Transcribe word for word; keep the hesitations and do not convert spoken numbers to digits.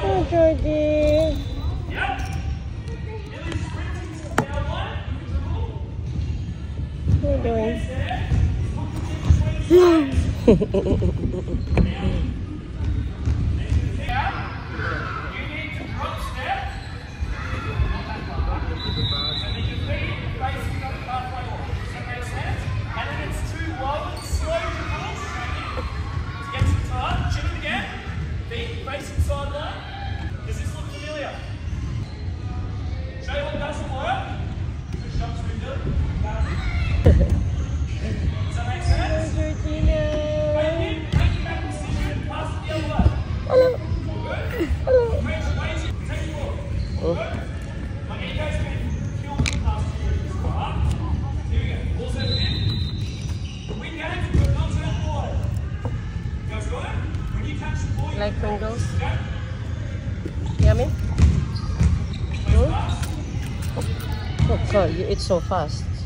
Oh, Georgie. What are you doing? Like Pringles? Yummy? Hmm? Oh god, you eat so fast.